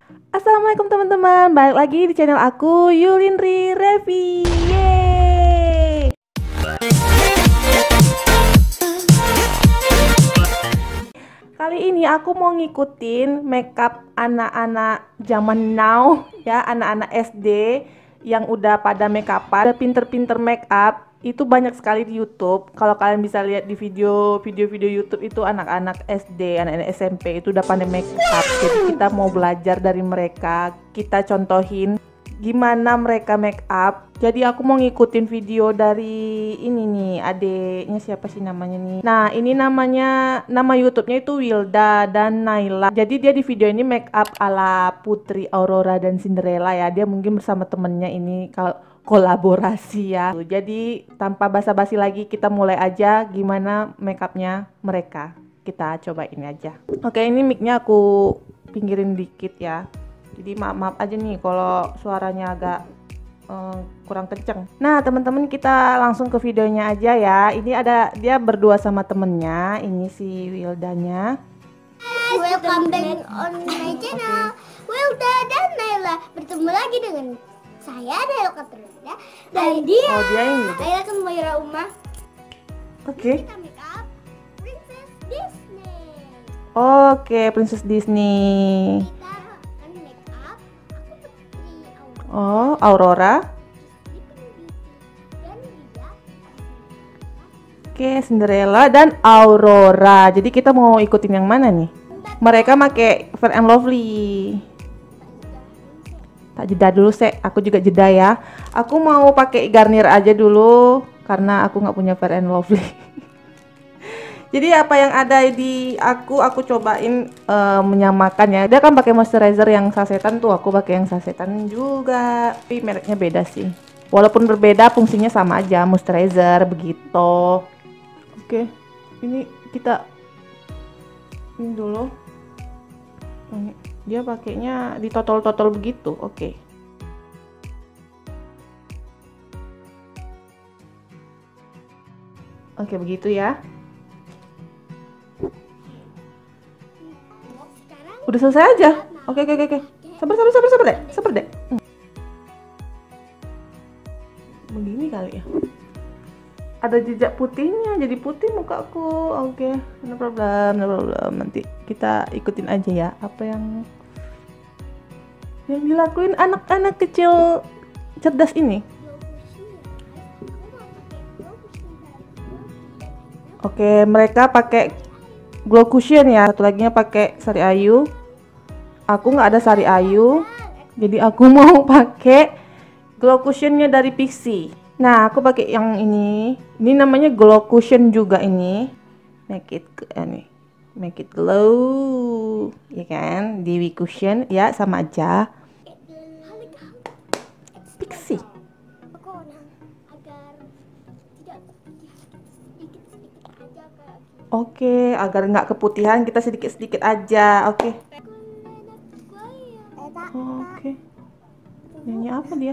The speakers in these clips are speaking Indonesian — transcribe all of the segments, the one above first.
Assalamualaikum teman-teman, balik lagi di channel aku Yulinri Revi. Yeay. Kali ini aku mau ngikutin makeup anak-anak zaman now ya, anak-anak SD yang udah pada makeupan, udah pinter-pinter makeup. Itu banyak sekali di YouTube. Kalau kalian bisa lihat di video-video YouTube itu anak-anak SD, anak-anak SMP itu udah pandai makeup. Jadi kita mau belajar dari mereka, kita contohin gimana mereka makeup. Jadi aku mau ngikutin video dari ini nih, adeknya siapa sih namanya nih. Nah, ini nama YouTube-nya itu Wilda dan Naila. Jadi dia di video ini makeup ala Putri Aurora dan Cinderella ya. Dia mungkin bersama temennya ini kalau kolaborasi ya. Jadi tanpa basa-basi lagi kita mulai aja gimana makeupnya mereka. Kita cobain aja. Oke, ini mic-nya aku pinggirin dikit ya. Jadi maaf aja nih kalau suaranya agak kurang kenceng. Nah teman-teman, kita langsung ke videonya aja ya. Ini ada dia berdua sama temennya. Ini si Wildanya. Welcome back on my channel. Wilda dan Naila bertemu lagi dengan saya Naila Katrina dan dia ini. Naila Kemaira Uma. Oke. Kita make up Princess Disney. Oke, Princess Disney. Kita akan make up aku Putri Aurora. Oh, Aurora. Dan dia Oke, Cinderella dan Aurora. Jadi kita mau ikutin yang mana nih? Mereka pakai Fair and Lovely. Tak jeda dulu aku juga jeda ya. Aku mau pakai Garnier aja dulu karena aku nggak punya Fair and Lovely. Jadi apa yang ada di aku cobain menyamakan ya. Dia kan pakai moisturizer yang sasetan tuh, aku pakai yang sasetan juga. Tapi mereknya beda sih. Walaupun berbeda fungsinya sama aja, moisturizer begitu. Oke, ini kita ini dulu. Dia pakainya ditotol-totol begitu. Oke. Oke, begitu ya. Udah selesai aja. Oke. Sabar deh. Begini kali ya. Ada jejak putihnya, jadi putih mukaku. Oke, no problem. Nanti kita ikutin aja ya apa yang dilakuin anak-anak kecil cerdas ini. Oke, mereka pakai glow cushion ya. Satu laginya pakai Sari Ayu. Aku nggak ada Sari Ayu, jadi aku mau pakai glow cushionnya dari Pixi. Nah, aku pakai yang ini. Ini namanya glow cushion juga ini. Make it glow, ya kan? Dewi cushion, ya sama aja. Pixi. Oke, agar nggak keputihan kita sedikit-sedikit aja. Oke. Oke. Nyanyi apa dia?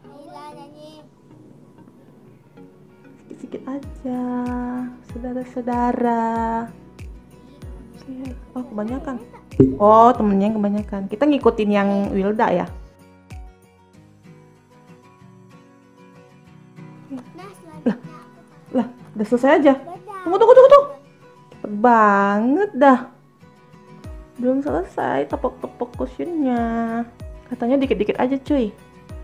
Sedikit aja, saudara-saudara. Oke. Oh, kebanyakan. Oh, temennya yang kebanyakan. Kita ngikutin yang Wilda ya. Lah, udah selesai aja. Tunggu. Cepet banget dah. Belum selesai tepok-tepok cushionnya. Katanya dikit-dikit aja cuy.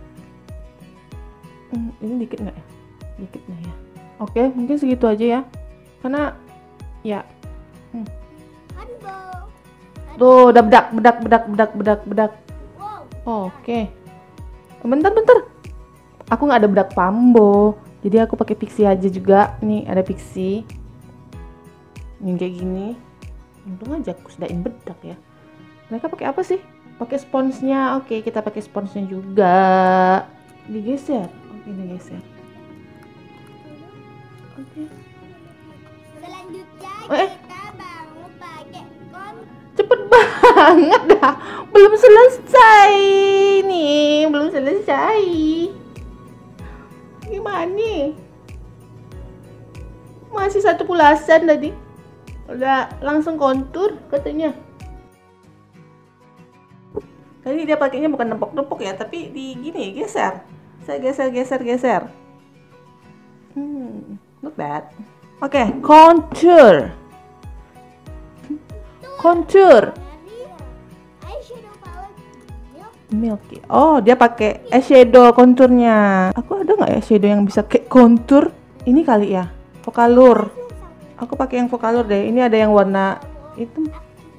Ini dikit nggak ya? Dikit nggak ya? Oke, mungkin segitu aja ya. Karena ya. Tuh, udah bedak. Oke. Bentar. Aku nggak ada bedak Pambo. Jadi aku pakai Pixi aja juga. Nih ada Pixi. Yang kayak gini. Untung aja aku sedain bedak ya. Mereka pakai apa sih? Pakai sponsnya. Oke, kita pakai sponsnya juga. Digeser. Oke, digeser. Oke. Selanjutnya kita mau pakai cepet banget dah. Belum selesai nih. Gimana nih? Masih satu pulasan tadi. Udah langsung kontur katanya. Tadi dia pakainya bukan nempok-nempok ya, tapi di gini, geser. Saya geser. Not bad. Oke, contour. Eyeshadow palette Milky. Oh, dia pakai eyeshadow konturnya. Aku ada nggak ya eyeshadow yang bisa kayak kontur? Ini kali ya, Focalure. Aku pakai yang Focalure deh. Ini ada yang warna itu.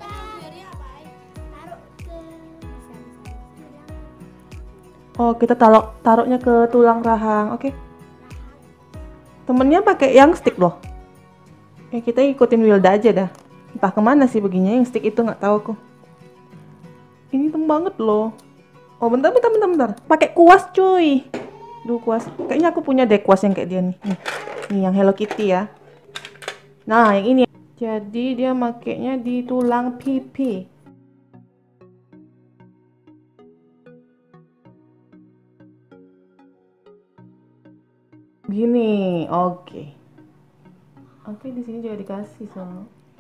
Oh, kita taruhnya ke tulang rahang. Oke. Temennya pakai yang stick loh. Ya kita ikutin Wilda aja dah. Entah kemana sih begini yang stick itu, nggak tahu aku. Ini hitam banget loh. Oh bentar. Pakai kuas cuy. Duh kuas. Kayaknya aku punya deh kuas yang kayak dia nih. Nih yang Hello Kitty ya. Nah yang ini. Jadi dia makainya di tulang pipi. Gini, oke. Oke, di sini juga dikasih so.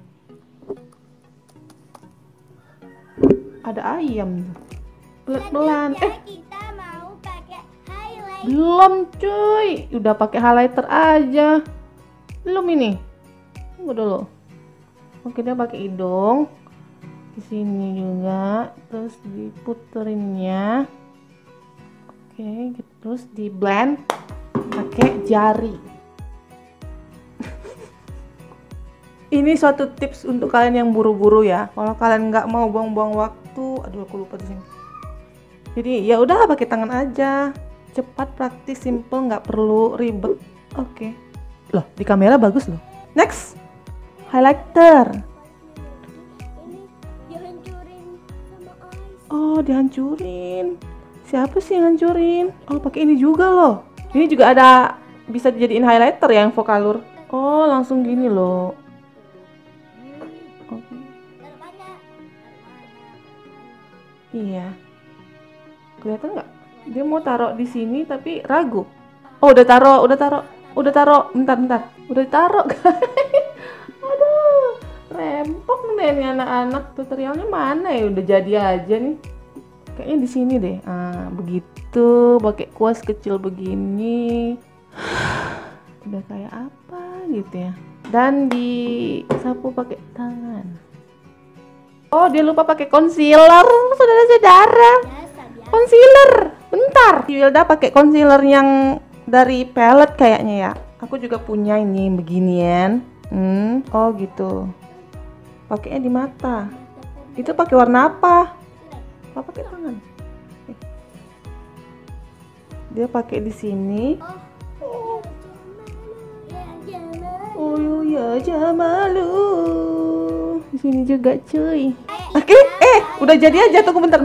Ada ayam. Pelan-pelan. kita mau pakai highlight. Belum cuy. Udah pakai highlighter aja. Belum ini. Tunggu dulu. Oke, dia pakai hidung. Di sini juga, terus diputerinnya. Oke, terus di blend pakai jari. Ini suatu tips untuk kalian yang buru-buru ya. Kalau kalian nggak mau buang-buang waktu, aduh aku lupa di sini. Jadi ya udah pakai tangan aja, cepat, praktis, simple, nggak perlu ribet. Oke. Loh di kamera bagus loh. Next, highlighter. Ini dihancurin sama ice. Oh dihancurin. Siapa sih yang hancurin? Oh pakai ini juga loh. Ini juga ada bisa dijadiin highlighter ya yang Focalure. Oh langsung gini loh. Oke. Iya. Kelihatan nggak? Dia mau taruh di sini tapi ragu. Oh udah taruh. Bentar. Udah taruh guys. Aduh, rempong deh nih anak-anak. Tutorialnya mana ya? Udah jadi aja nih. Kayaknya di sini deh. Ah, begitu. Pakai kuas kecil begini. Udah kayak apa gitu ya. Dan disapu pakai tangan. Oh, dia lupa pakai concealer, saudara-saudara. Concealer. Bentar. Wilda pakai concealer yang dari palette kayaknya ya. Aku juga punya ini beginian. Oh gitu. Pakainya di mata. Itu pakai warna apa? Apa pakai tangan? Dia pakai di sini. Oh ya jamalu. Di sini juga cuy. Oke, udah jadi aja. Tunggu bentar.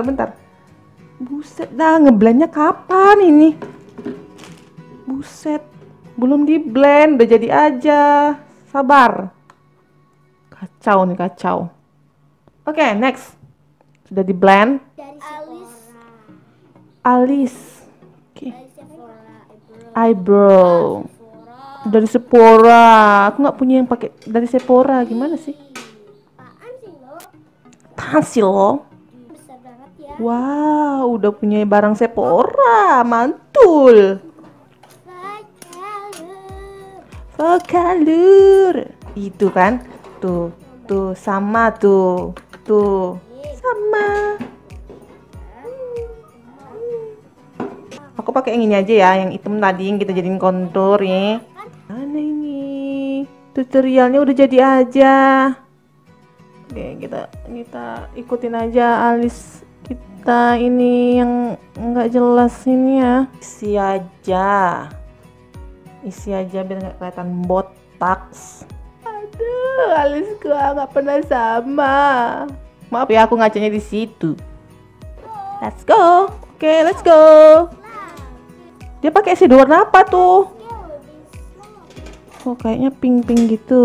Buset dah, ngeblendnya kapan ini? Buset, belum di blend, udah jadi aja. Sabar. Kacau nih, kacau. Oke, next. Sudah di blend. Alis. Oke. Eyebrow. Dari Sephora. Aku nggak punya yang pakai dari Sephora. Gimana sih? Apaan sih lo? Besar banget ya. Wow, udah punya barang Sephora. Mantul. Focalure. Itu kan? Tuh sama tuh. Sama. Aku pakai yang ini aja ya, yang hitam tadi yang kita jadiin kontur ya. Mana ini? Tutorialnya udah jadi aja. Oke, kita ikutin aja alis kita ini yang nggak jelas ini ya. Isi aja biar nggak kelihatan botox. Aduh, alis gua nggak pernah sama. Maaf ya, aku ngacanya di situ. Let's go. Oke, let's go. Dia pakai eyeshadow warna apa tuh? Oh, kayaknya pink gitu.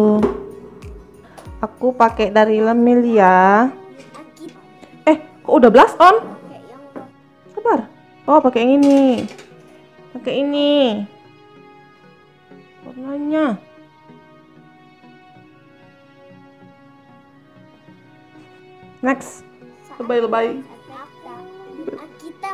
Aku pakai dari Lamelia. Kok udah blush on? Sabar. Oh, pakai yang ini. Pakai ini. Warnanya. Next. Lebay.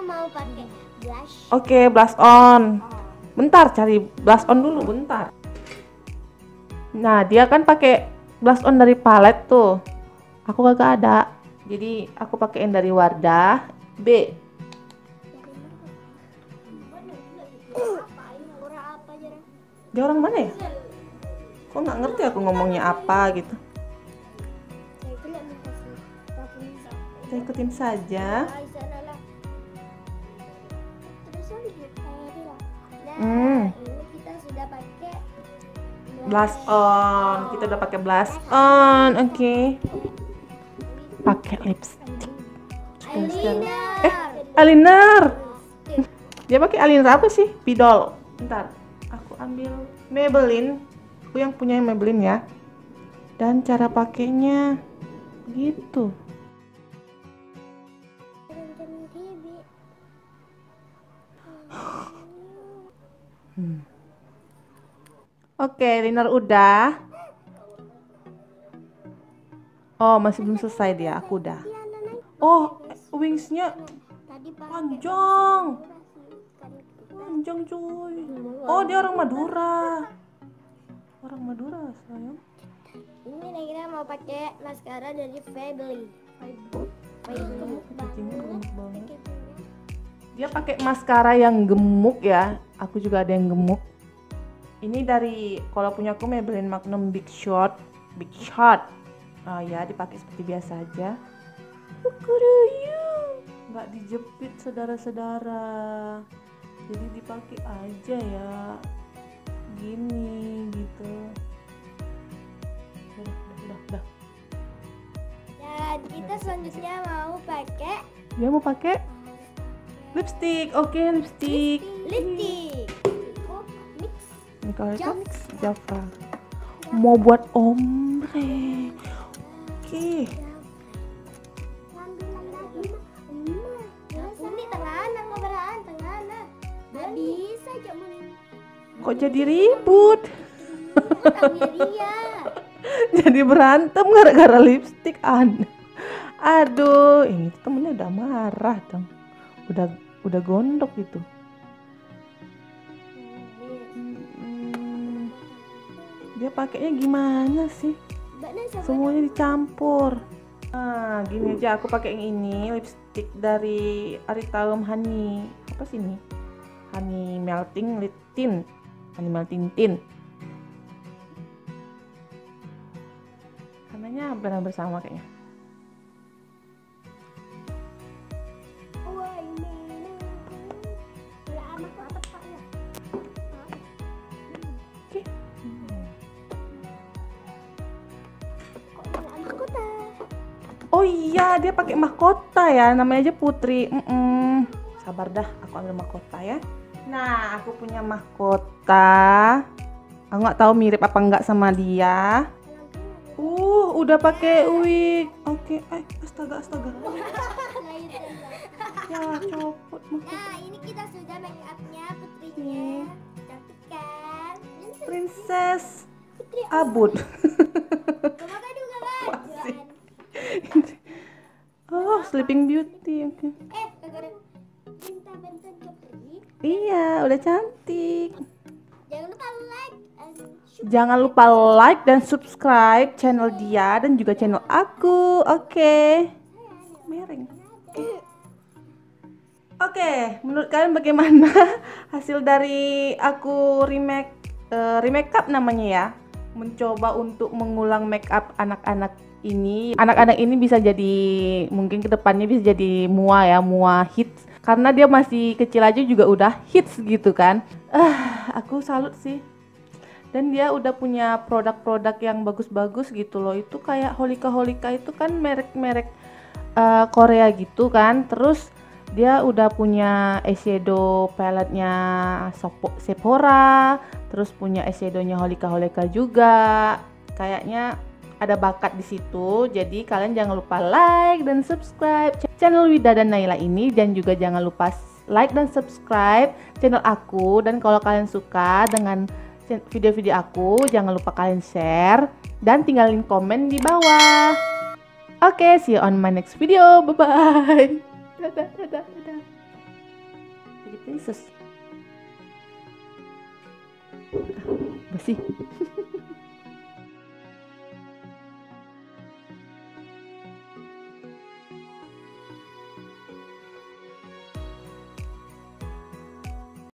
mau pakai blush. Oke, blush on. Bentar, cari blush on dulu, bentar. Nah, dia kan pakai blush on dari palette tuh. Aku kagak ada. Jadi aku pakein dari Wardah B. Dia orang mana ya? Kok nggak ngerti aku ngomongnya apa gitu. Kita ikutin saja. Ini kita sudah pakai Blush on. Kita udah pakai blush on. Oke. Pakai lipstick. Eyeliner. Dia pakai eyeliner apa sih? Pidol. Bentar. Aku ambil Maybelline. Aku yang punya Maybelline ya. Dan cara pakainya gitu. Oke, liner udah. Oh, masih belum selesai dia. Aku udah. Oh, wingsnya panjang. Panjang cuy. Oh, dia orang Madura. Orang Madura, sayang. Ini Naila mau pakai maskara dari Febly. Dia pakai maskara yang gemuk ya. Aku juga ada yang gemuk. Ini dari, kalau punya aku Maybelline Magnum Big Shot. Oh ya, dipakai seperti biasa aja. Nggak dijepit saudara-saudara. Jadi dipakai aja ya. Gini gitu. Udah. Dan kita selanjutnya mau pakai Dia mau pakai lipstick. Oke, lipstick. lipstick. Mix. Ini kalau itu mix Java. Mau buat ombre. Oke. Ini tenganan ngobrol tenganan. Nggak bisa cuman. Kok jadi ribut? Dia. Jadi berantem gara-gara lipstick Aduh, ini temennya udah marah dong. Udah gondok gitu. Dia pakainya gimana sih? Semuanya dicampur. Nah, gini aja aku pakai yang ini, lipstick dari Aritaum Honey. Apa sih ini? Honey Melting Lip Tint. Honey Melting Tint. Warnanya benar bersama kayaknya. Oh iya, dia pakai mahkota ya, namanya aja Putri. Sabar dah, aku ambil mahkota ya. Nah, aku punya mahkota. Aku nggak tahu mirip apa enggak sama dia. Udah pakai wig. Oke, astaga. Ya, copot mahkota. Nah, ini kita sudah make upnya Putrinya. Cantik kan? Princess Abud. Kemakan juga kan? Oh, Sleeping Beauty. Oke. Kagak bintang-bintang Putri. Iya, udah cantik. Jangan lupa like Jangan lupa like and dan subscribe channel dia dan juga channel aku. Oke. Miring. Oke, menurut kalian bagaimana hasil dari aku remake up namanya ya? Mencoba untuk mengulang make up anak-anak ini. Anak-anak ini bisa jadi, mungkin kedepannya bisa jadi mua hits. Karena dia masih kecil aja juga udah hits gitu kan. Aku salut sih. Dan dia udah punya produk-produk yang bagus-bagus gitu loh. Itu kayak Holika itu kan merek-merek Korea gitu kan. Terus dia udah punya eyeshadow palette-nya Sephora. Terus punya eyeshadownya Holika juga. Kayaknya ada bakat di situ. Jadi kalian jangan lupa like dan subscribe channel Wida dan Naila ini, dan juga jangan lupa like dan subscribe channel aku. Dan kalau kalian suka dengan video-video aku, jangan lupa kalian share dan tinggalin komen di bawah. Oke, see you on my next video. Bye bye. Dadah. Pretty Princess. Bersih.